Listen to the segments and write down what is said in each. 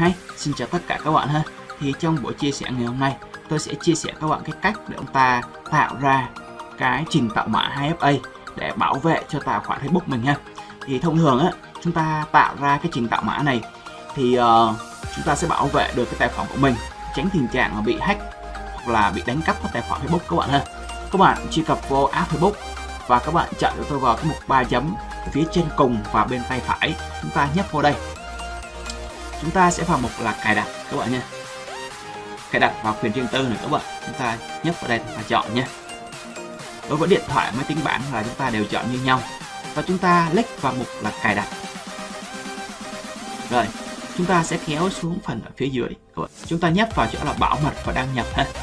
Hi, xin chào tất cả các bạn ha. Thì trong buổi chia sẻ ngày hôm nay, tôi sẽ chia sẻ các bạn cái cách để chúng ta tạo ra cái trình tạo mã 2FA để bảo vệ cho tài khoản Facebook mình ha. Thì thông thường á, chúng ta tạo ra cái trình tạo mã này thì chúng ta sẽ bảo vệ được cái tài khoản của mình, tránh tình trạng mà bị hack hoặc là bị đánh cắp cái tài khoản Facebook các bạn ha. Các bạn truy cập vô app Facebook và các bạn chọn cho tôi vào cái mục 3 chấm ở phía trên cùng và bên tay phải, chúng ta nhấp vô đây. Chúng ta sẽ vào mục là cài đặt các bạn nha. Cài đặt vào quyền riêng tư này các bạn, chúng ta nhấp vào đây và chọn nha. Đối với điện thoại, máy tính bảng là chúng ta đều chọn như nhau và chúng ta click vào mục là cài đặt. Rồi chúng ta sẽ kéo xuống phần ở phía dưới các bạn. Chúng ta nhấp vào chỗ là bảo mật và đăng nhập ha.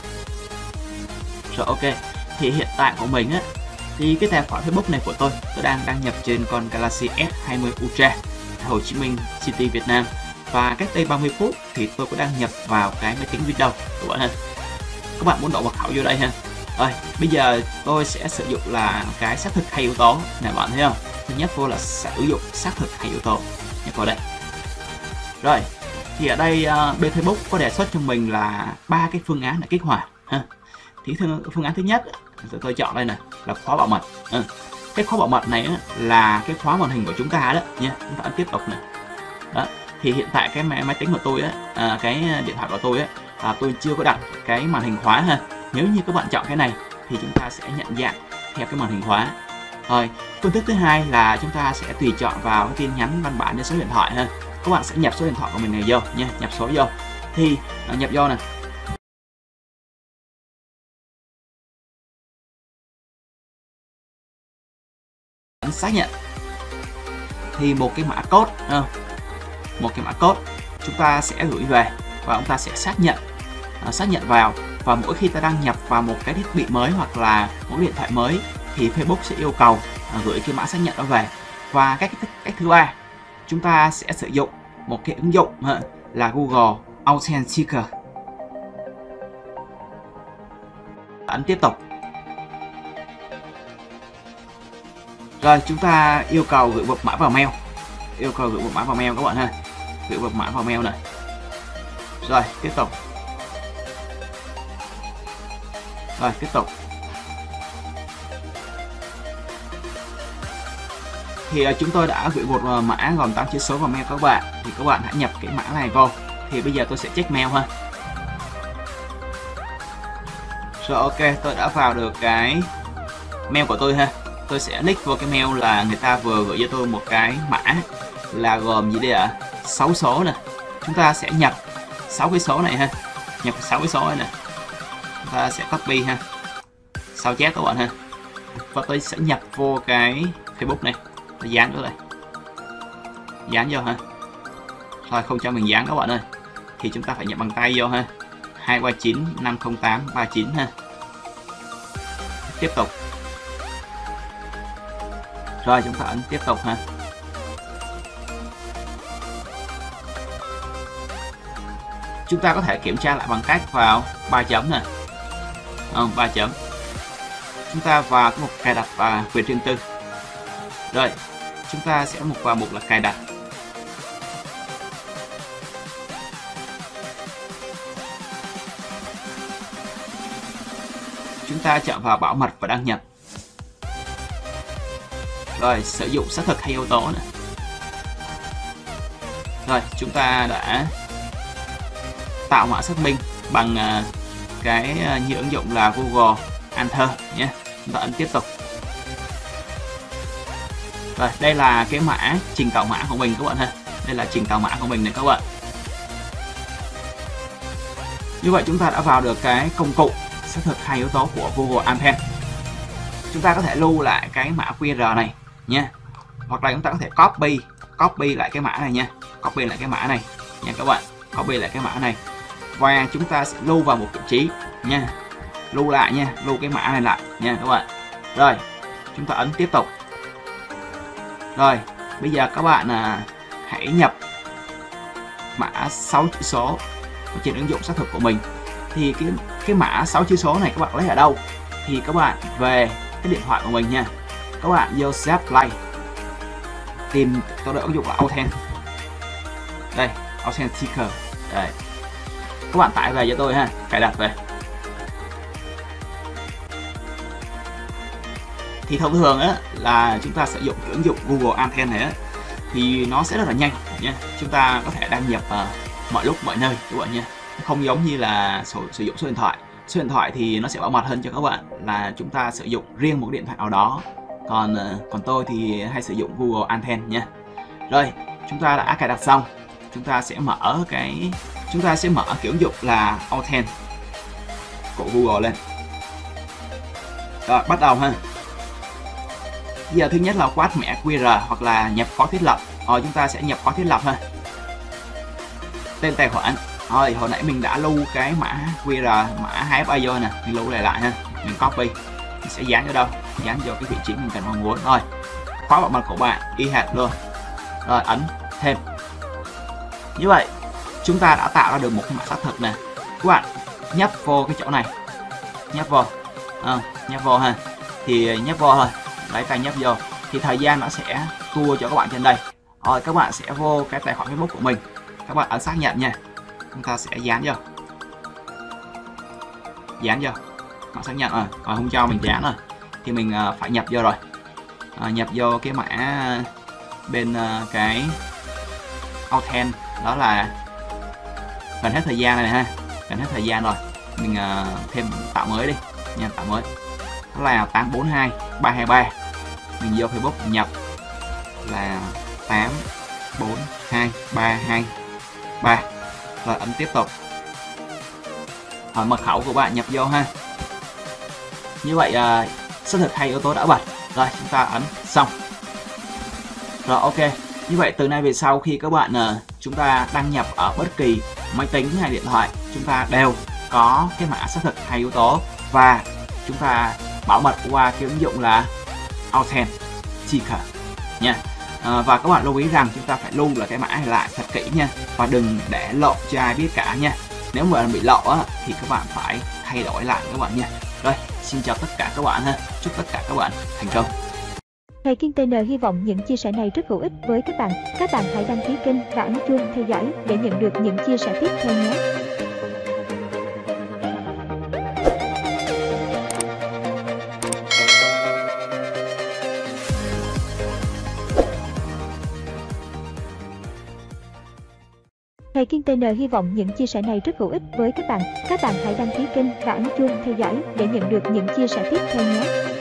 Rồi ok, thì hiện tại của mình á, thì cái tài khoản Facebook này của tôi đang đăng nhập trên con Galaxy S20 Ultra Hồ Chí Minh City Việt Nam, và cách đây 30 phút thì tôi có đăng nhập vào cái máy tính Windows các bạn ha. Các bạn muốn đổ mật khẩu vô đây ha. Rồi bây giờ tôi sẽ sử dụng là cái xác thực 2 yếu tố này, bạn thấy không? Thứ nhất vô là sử dụng xác thực 2 yếu tố, nhấp vào đây. Rồi thì ở đây bên Facebook có đề xuất cho mình là 3 cái phương án để kích hoạt ha. Thì phương án thứ nhất tôi chọn đây này là khóa bảo mật. Cái khóa bảo mật này là cái khóa màn hình của chúng ta đó nha. Chúng ta ấn tiếp tục này. Đó. Thì hiện tại cái máy tính của tôi á, cái điện thoại của tôi á, tôi chưa có đặt cái màn hình khóa ha. Nếu như các bạn chọn cái này thì chúng ta sẽ nhận dạng theo cái màn hình khóa. Rồi phương thức thứ hai là chúng ta sẽ tùy chọn vào cái tin nhắn văn bản đến số điện thoại ha. Các bạn sẽ nhập số điện thoại của mình này vô nha, nhập số vô. Thì nhập vô này. Xác nhận thì một cái mã code, một cái mã code chúng ta sẽ gửi về và chúng ta sẽ xác nhận vào, và mỗi khi ta đăng nhập vào một cái thiết bị mới hoặc là một điện thoại mới thì Facebook sẽ yêu cầu gửi cái mã xác nhận đó về. Và cách thứ ba, chúng ta sẽ sử dụng một cái ứng dụng là Google Authenticator. Ấn tiếp tục. Rồi chúng ta yêu cầu gửi mật mã vào mail, các bạn ha, gửi mật mã vào mail này. Rồi tiếp tục. Rồi tiếp tục. Thì chúng tôi đã gửi một mã gồm 8 chữ số vào mail các bạn, thì các bạn hãy nhập cái mã này vô. Thì bây giờ tôi sẽ check mail ha. Rồi ok, tôi đã vào được cái mail của tôi ha. Tôi sẽ click vô cái mail là người ta vừa gửi cho tôi một cái mã là gồm gì đây ạ? 6 số nè. Chúng ta sẽ nhập 6 cái số này ha. Nhập 6 cái số này nè. Chúng ta sẽ copy ha. Sao chép các bạn ha. Và tôi sẽ nhập vô cái Facebook này. Tôi dán vô đây. Dán vô ha. Thôi không cho mình dán các bạn ơi. Thì chúng ta phải nhập bằng tay vô ha. 239 508 39 ha. Tiếp tục. Rồi chúng ta ấn tiếp tục ha. Chúng ta có thể kiểm tra lại bằng cách vào 3 chấm này. 3 chấm. Chúng ta vào cái mục cài đặt và quyền riêng tư. Rồi, chúng ta sẽ vào mục là cài đặt. Chúng ta chọn vào bảo mật và đăng nhập. Rồi, sử dụng xác thực 2 yếu tố này. Rồi, chúng ta đã tạo mã xác minh bằng cái như ứng dụng là Google Answer nhé. Chúng ta ấn tiếp tục. Rồi, đây là cái mã trình tạo mã của mình các bạn ha. Đây là trình tạo mã của mình này các bạn. Như vậy chúng ta đã vào được cái công cụ xác thực 2 yếu tố của Google Answer. Chúng ta có thể lưu lại cái mã QR này nha, hoặc là chúng ta có thể copy lại cái mã này nha, copy lại cái mã này nha các bạn, copy lại cái mã này và chúng ta sẽ lưu vào một vị trí nha, lưu lại nha, lưu cái mã này lại nha các bạn. Rồi chúng ta ấn tiếp tục. Rồi bây giờ các bạn hãy nhập mã 6 chữ số trên ứng dụng xác thực của mình. Thì cái mã 6 chữ số này các bạn lấy ở đâu? Thì các bạn về cái điện thoại của mình nha, các bạn vô Zap Play, tìm tôi đã ứng dụng là Authent. Đây Authenticator. Đây, các bạn tải về cho tôi ha, cài đặt về. Thì thông thường á là chúng ta sử dụng cái ứng dụng Google Adsense này á, thì nó sẽ rất là nhanh nha. Chúng ta có thể đăng nhập mọi lúc mọi nơi các bạn nha. Không giống như là sử dụng số điện thoại. Số điện thoại thì nó sẽ bảo mật hơn cho các bạn, là chúng ta sử dụng riêng một điện thoại nào đó. Còn tôi thì hay sử dụng Google Adsense nha. Rồi, chúng ta đã cài đặt xong, chúng ta sẽ mở cái ứng dụng là Adsense của Google lên. Rồi, bắt đầu ha. Giờ thứ nhất là quát mã QR hoặc là nhập khóa thiết lập. Chúng ta sẽ nhập khóa thiết lập ha. Tên tài khoản. Hồi nãy mình đã lưu cái mã QR, mã 2FA vô nè, mình lưu lại ha. Mình copy, mình sẽ dán vào đâu? Dán vào cái vị trí mình cần mong muốn. Rồi, khóa bảo mật của bạn y hệt luôn. Rồi, ấn thêm. Như vậy, chúng ta đã tạo ra được một cái mã xác thực nè. Các bạn nhấp vô cái chỗ này, nhấp vô ha. Thì nhấp vô thôi, lấy tay nhấp vô thì thời gian nó sẽ tua cho các bạn trên đây. Rồi các bạn sẽ vô cái tài khoản Facebook của mình, các bạn ấn xác nhận nha. Chúng ta sẽ dán vô bạn xác nhận rồi, không cho mình dán rồi thì mình phải nhập vô rồi. Nhập vô cái mã bên cái Adsense, đó là gần hết thời gian này ha, gần hết thời gian rồi. Mình thêm tạo mới đi nha, tạo mới đó là 842323. Mình vô Facebook nhập là 842323. Rồi ấn tiếp tục. Hỏi mật khẩu của bạn nhập vô ha. Như vậy xác thực 2 yếu tố đã bật. Rồi chúng ta ấn xong. Rồi ok. Như vậy từ nay về sau khi các bạn chúng ta đăng nhập ở bất kỳ máy tính hay điện thoại, chúng ta đều có cái mã xác thực 2 yếu tố và chúng ta bảo mật qua cái ứng dụng là Authenticator nha. Và các bạn lưu ý rằng chúng ta phải lưu là cái mã này lại thật kỹ nha, và đừng để lộ cho ai biết cả nha. Nếu mà bị lộ á, thì các bạn phải thay đổi lại các bạn nha. Rồi, xin chào tất cả các bạn ha, chúc tất cả các bạn thành công. Thầy Kiên TN hy vọng những chia sẻ này rất hữu ích với các bạn. Các bạn hãy đăng ký kênh và ấn chuông theo dõi để nhận được những chia sẻ tiếp theo nhé. Thầy Kiên TN hy vọng những chia sẻ này rất hữu ích với các bạn. Các bạn hãy đăng ký kênh và ấn chuông theo dõi để nhận được những chia sẻ tiếp theo nhé.